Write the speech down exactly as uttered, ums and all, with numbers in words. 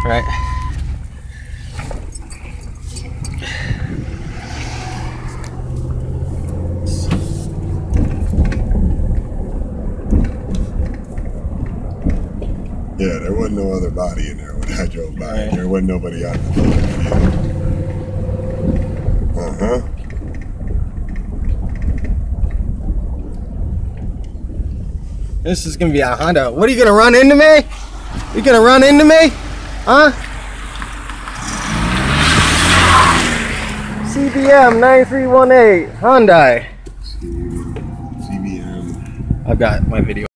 right? Yeah, there wasn't no other body in there when I drove by. Right. There wasn't nobody out in the field. Uh-huh. This is gonna be a Honda. What are you gonna run into me? You gonna run into me? Huh? C B M nine three one eight Hyundai. C B M. I've got my video.